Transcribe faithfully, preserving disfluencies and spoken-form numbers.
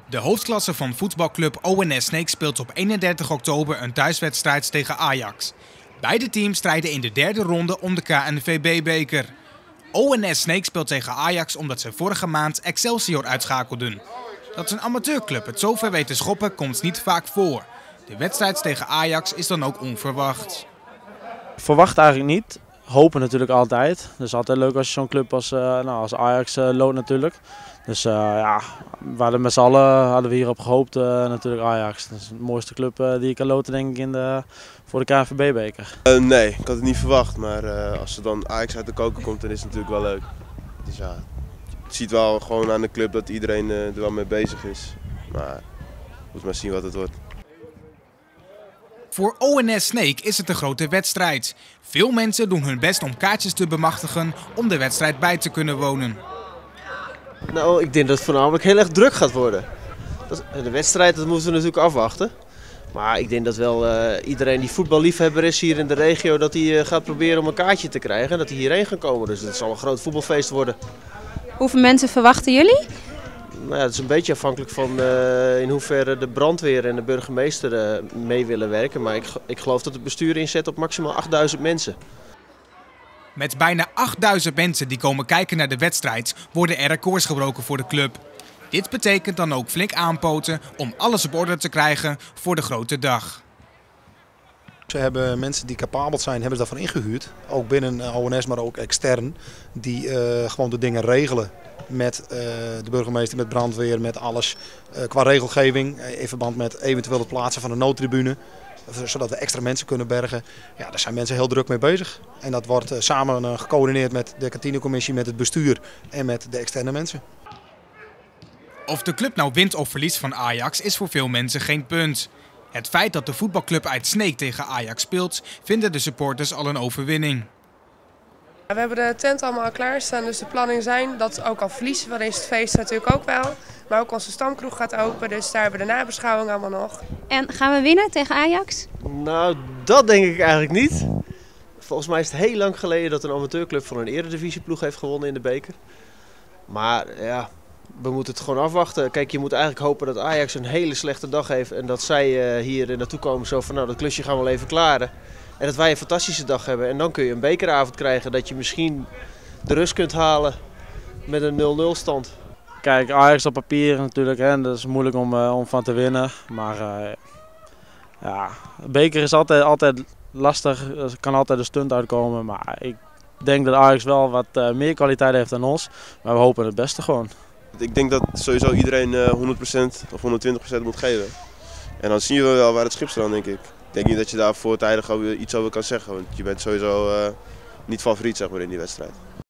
De hoofdklasse van voetbalclub O N S Sneek speelt op eenendertig oktober een thuiswedstrijd tegen Ajax. Beide teams strijden in de derde ronde om de K N V B-beker. O N S Sneek speelt tegen Ajax omdat ze vorige maand Excelsior uitschakelden. Dat een amateurclub het zo ver weet te schoppen komt niet vaak voor. De wedstrijd tegen Ajax is dan ook onverwacht. Verwacht eigenlijk niet. Hopen natuurlijk altijd. Dus altijd leuk als je zo'n club als, uh, nou, als Ajax uh, loopt natuurlijk. Dus uh, ja, we hadden met z'n allen hadden we hierop gehoopt uh, natuurlijk Ajax. Dat is de mooiste club uh, die ik kan loten denk ik in de, voor de K N V B-beker. Uh, nee, ik had het niet verwacht. Maar uh, als er dan Ajax uit de koker komt, dan is het natuurlijk wel leuk. Dus ja, je ziet wel gewoon aan de club dat iedereen uh, er wel mee bezig is. Maar we moeten maar zien wat het wordt. Voor O N S Sneek is het een grote wedstrijd. Veel mensen doen hun best om kaartjes te bemachtigen om de wedstrijd bij te kunnen wonen. Nou, ik denk dat het voornamelijk heel erg druk gaat worden. Dat, de wedstrijd dat moeten we natuurlijk afwachten. Maar ik denk dat wel uh, iedereen die voetballiefhebber is hier in de regio, dat hij uh, gaat proberen om een kaartje te krijgen en dat hij hierheen gaat komen. Dus het zal een groot voetbalfeest worden. Hoeveel mensen verwachten jullie? Nou ja, het is een beetje afhankelijk van uh, in hoeverre de brandweer en de burgemeester uh, mee willen werken. Maar ik, ik geloof dat het bestuur inzet op maximaal achtduizend mensen. Met bijna achtduizend mensen die komen kijken naar de wedstrijd worden er records gebroken voor de club. Dit betekent dan ook flink aanpoten om alles op orde te krijgen voor de grote dag. Ze hebben mensen die capabel zijn, hebben ze daarvan ingehuurd. Ook binnen O N S, maar ook extern. Die uh, gewoon de dingen regelen met uh, de burgemeester, met brandweer, met alles. Uh, qua regelgeving, uh, in verband met eventueel het plaatsen van een noodtribune. Zodat we extra mensen kunnen bergen. Ja, daar zijn mensen heel druk mee bezig. En dat wordt uh, samen uh, gecoördineerd met de kantinecommissie, met het bestuur en met de externe mensen. Of de club nou wint of verliest van Ajax is voor veel mensen geen punt. Het feit dat de voetbalclub uit Sneek tegen Ajax speelt, vinden de supporters al een overwinning. We hebben de tent allemaal al klaarstaan, dus de planning zijn dat ook al verliezen, dan is het feest natuurlijk ook wel. Maar ook onze stamkroeg gaat open, dus daar hebben we de nabeschouwing allemaal nog. En gaan we winnen tegen Ajax? Nou, dat denk ik eigenlijk niet. Volgens mij is het heel lang geleden dat een amateurclub van een eredivisieploeg heeft gewonnen in de beker. Maar ja, we moeten het gewoon afwachten. Kijk, je moet eigenlijk hopen dat Ajax een hele slechte dag heeft en dat zij uh, hier naartoe komen zo van nou, dat klusje gaan we wel even klaren. En dat wij een fantastische dag hebben en dan kun je een bekeravond krijgen dat je misschien de rust kunt halen met een nul nul stand. Kijk, Ajax op papier natuurlijk, hè, dat is moeilijk om, uh, om van te winnen. Maar uh, ja, beker is altijd, altijd lastig, er kan altijd een stunt uitkomen. Maar ik denk dat Ajax wel wat uh, meer kwaliteit heeft dan ons, maar we hopen het beste gewoon. Ik denk dat sowieso iedereen uh, honderd procent of honderdtwintig procent moet geven. En dan zien we wel waar het schip staat, denk ik. Ik denk niet dat je daar voortijdig iets over kan zeggen, want je bent sowieso uh, niet favoriet zeg maar, in die wedstrijd.